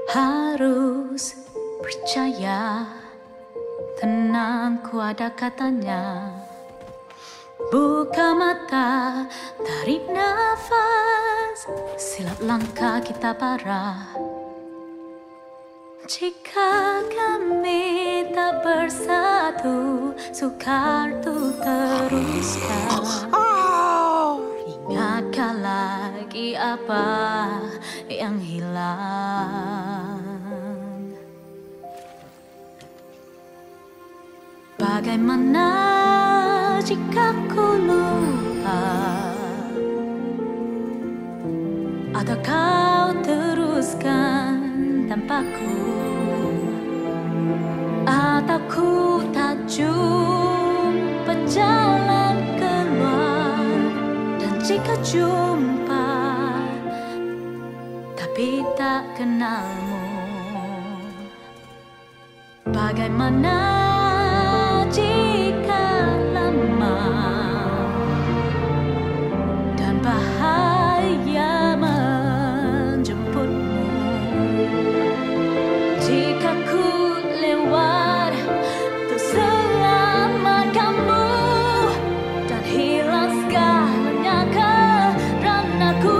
Harus percaya, tenang ku ada katanya. Buka mata, tarik nafas, silap langkah kita parah. Jika kami tak bersatu, sukar tuh teruskan. Ingatkah lagi apa yang hilang? Bagaimana jika ku lupa? Atau kau teruskan tanpaku? Atau ku tak jumpa jalan keluar? Dan jika jumpa tapi tak kenalmu, bagaimana jika lama dan bahaya menjemputmu? Jika ku lewat untuk selamatkanmu dan hilang segalanya karenaku.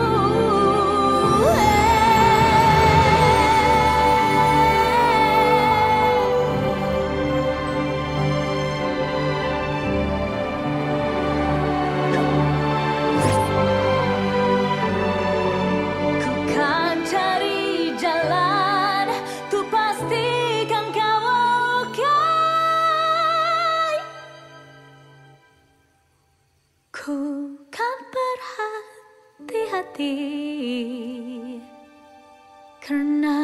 Ku kan berhati-hati karena